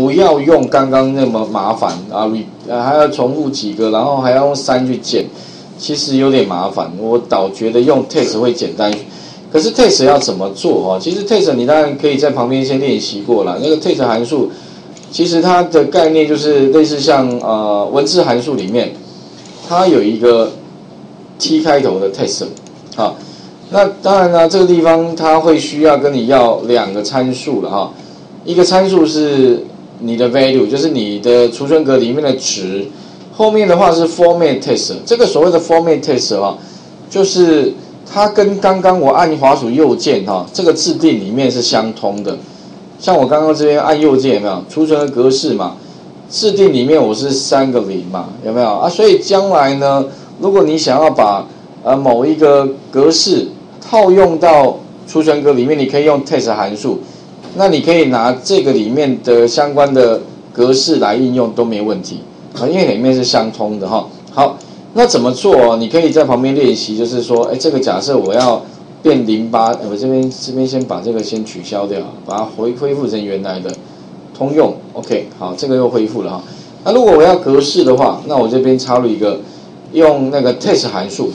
不要用刚刚那么麻烦啊，还要重复几个，然后还要用3去建，其实有点麻烦。我倒觉得用 test 会简单。可是 test 要怎么做？其实 test 你当然可以在旁边先练习过了。那个 test 函数，其实它的概念就是类似像文字函数里面，它有一个 T 开头的 test 啊。那当然呢，这个地方它会需要跟你要2个参数了哈。一个参数是你的 value， 就是你的储存格里面的值。后面的话是 format test， 这个所谓的 format test 就是它跟刚刚我按滑鼠右键这个制定里面是相通的。像我刚刚这边按右键有没有储存的格式嘛？制定里面我是3个0嘛，有没有啊？所以将来呢，如果你想要把某一个格式套用到储存格里面，你可以用 test 函数。那你可以拿这个里面的相关的格式来应用都没问题因为里面是相通的哈。好，那怎么做？你可以在旁边练习，就是说，这个假设我要变08，我这边先把这个先取消掉，把它恢复成原来的通用。OK， 好，这个又恢复了哈。那如果我要格式的话，那我这边插入一个用那个 test 函数，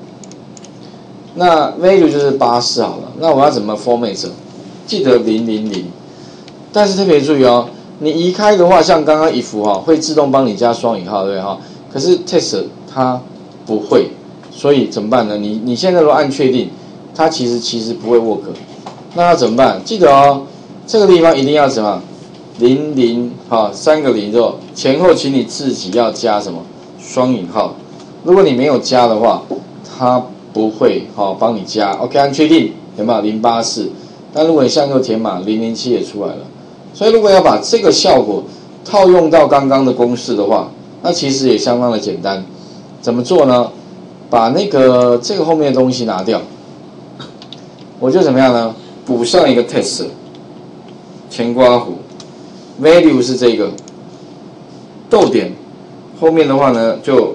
那 value 就是84好了。那我要怎么 format？记得000，但是特别注意你移开的话，像刚刚if会自动帮你加双引号，对不对可是 test 它不会，所以怎么办呢？你现在如果按确定，它其实不会 work， 那要怎么办？记得这个地方一定要什么003个0之后，前后请你自己要加什么双引号。如果你没有加的话，它不会帮你加。OK， 按确定有没有084？但如果你向右填码007也出来了，所以如果要把这个效果套用到刚刚的公式的话，那其实也相当的简单。怎么做呢？把这个后面的东西拿掉，我就怎么样呢？补上一个 test， 前括弧 value 是这个逗点，后面的话呢就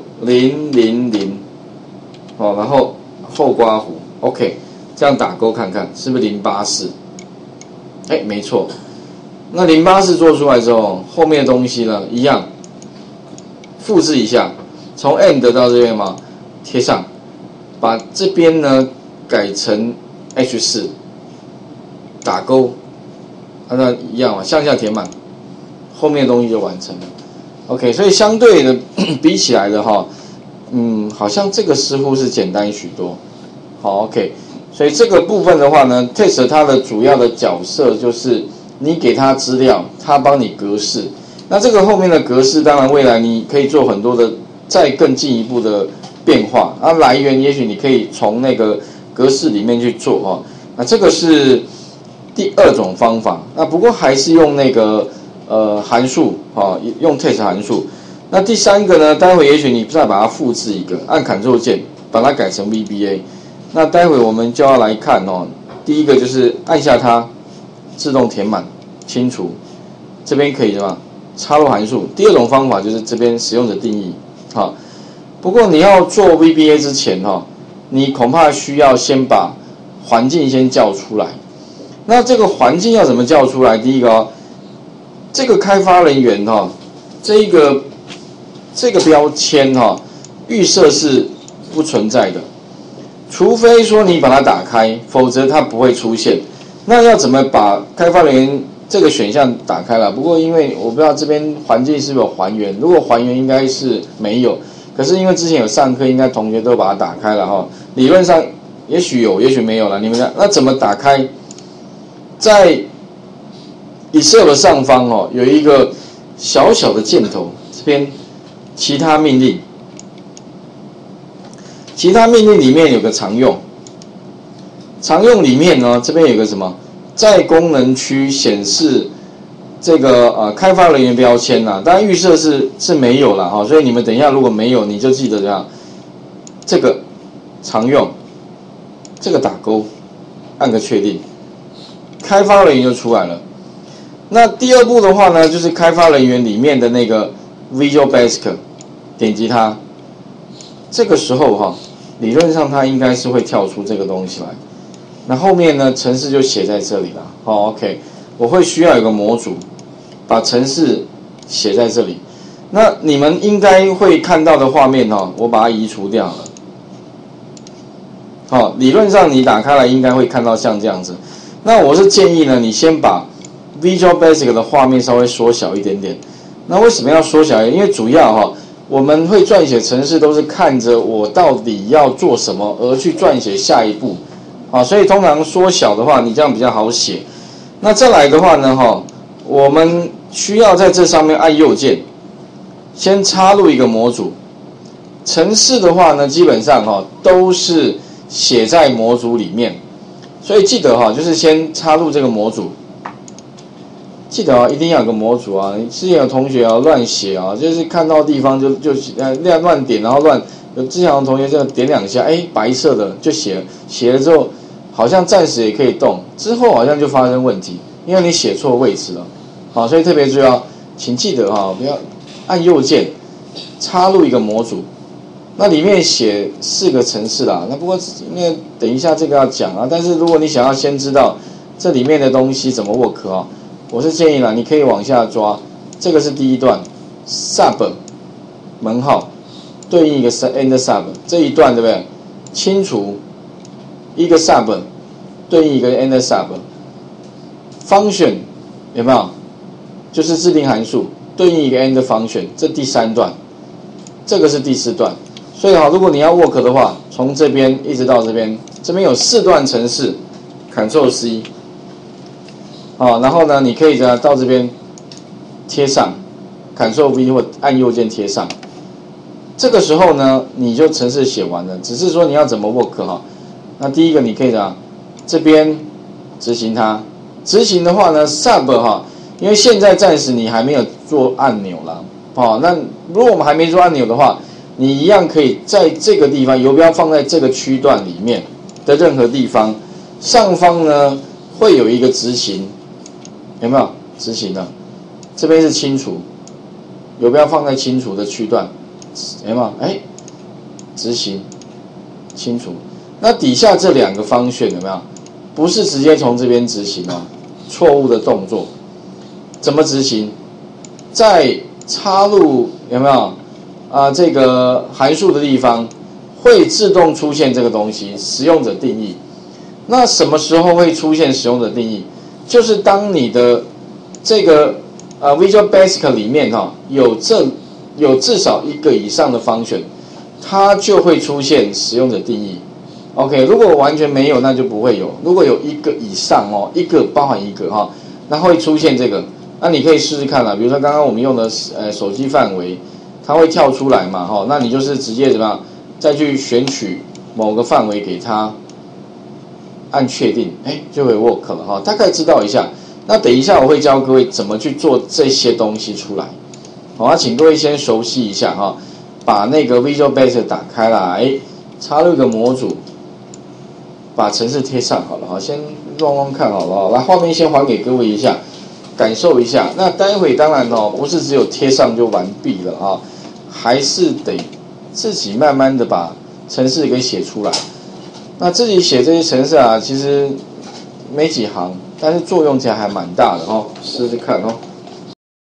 000然后后括弧 OK。这样打勾看看是不是084？没错。那084做出来之后，后面的东西呢一样，复制一下，从 end 到这边嘛，贴上，把这边呢改成 H4， 打勾，那一样嘛，向下填满，后面的东西就完成了。OK， 所以相对的比起来的好像这个似乎是简单许多。好 ，OK。所以这个部分的话呢 ，test 它的主要的角色就是你给它资料，它帮你格式。那这个后面的格式，当然未来你可以做很多的再更进一步的变化。来源也许你可以从那个格式里面去做那这个是第2种方法。那不过还是用那个函数用 test 函数。那第3个呢，待会也许你再把它复制一个，按 Ctrl 键把它改成 VBA。那待会我们就要来看第一个就是按下它，自动填满清除，这边可以什么插入函数。第2种方法就是这边使用者定义不过你要做 VBA 之前你恐怕需要先把环境先叫出来。那这个环境要怎么叫出来？第一个这个开发人员这个标签预设是不存在的。除非说你把它打开，否则它不会出现。那要怎么把开发人员这个选项打开了？不过因为我不知道这边环境是不是有还原，如果还原应该是没有。可是因为之前有上课，应该同学都把它打开了理论上也许有，也许没有了。你们看，那怎么打开？在 Excel 的上方有一个小小的箭头，这边其他命令。其他命令里面有个常用，常用里面呢，这边有个什么，在功能区显示这个开发人员标签当然预设是没有了所以你们等一下如果没有，你就记得这样，这个常用，这个打勾，按个确定，开发人员就出来了。那第2步的话呢，就是开发人员里面的那个 Visual Basic， 点击它。这个时候理论上它应该是会跳出这个东西来。那后面呢，程式就写在这里了。OK， 我会需要有个模组， 把程式写在这里。那你们应该会看到的画面我把它移除掉了。理论上你打开来应该会看到像这样子。那我是建议呢，你先把 Visual Basic 的画面稍微缩小一点点。那为什么要缩小一点？因为主要我们会撰写程式都是看着我到底要做什么而去撰写下一步。所以通常缩小的话，你这样比较好写。那再来的话呢，我们需要在这上面按右键，先插入一个模组。程式的话呢，基本上都是写在模组里面，所以记得就是先插入这个模组。记得一定要有个模组啊！之前有同学乱写就是看到地方就乱点，然后有之前有同学就点2下，白色的就写了之后，好像暂时也可以动，之后好像就发生问题，因为你写错位置了。所以特别注意请记得不要按右键插入一个模组。那里面写4个程式啦，那不过因为等一下这个要讲但是如果你想要先知道这里面的东西怎么 work 我是建议啦，你可以往下抓，这个是第一段 sub 门号对应一个 end sub 这一段对不对？清除一个 sub 对应一个 end sub function 有没有？就是制定函数对应一个 end function， 这第3段，这个是第4段。所以如果你要 work 的话，从这边一直到这边，这边有4段程式 ，Ctrl C。然后呢，你可以到这边贴上 ，Ctrl V 或按右键贴上。这个时候呢，你就程式写完了，只是说你要怎么 work 那第一个你可以这边执行它。执行的话呢 ，sub 因为现在暂时你还没有做按钮啦。那如果我们还没做按钮的话，你一样可以在这个地方，游标放在这个区段里面的任何地方，上方呢会有一个执行。有没有执行的？这边是清除，游标放在清除的区段，有没有？执行，清除。那底下这2个方选有没有？不是直接从这边执行错误的动作。怎么执行？在插入有没有这个函数的地方，会自动出现这个东西，使用者定义。那什么时候会出现使用者定义？就是当你的这个Visual Basic 里面有至少1个以上的function，它就会出现使用者定义。OK， 如果完全没有，那就不会有。如果有1个以上1个包含1个那会出现这个。那你可以试试看比如说刚刚我们用的手机范围，它会跳出来嘛那你就是直接怎么样，再去选取某个范围给它。按确定，就会 work 了大概知道一下。那等一下我会教各位怎么去做这些东西出来。请各位先熟悉一下把那个 Visual Basic 打开来，插入一个模组，把程式贴上好了先乱看好了来，画面先还给各位一下，感受一下。那待会当然不是只有贴上就完毕了还是得自己慢慢的把程式给写出来。那自己写这些程式其实没几行，但是作用起来还蛮大的试试看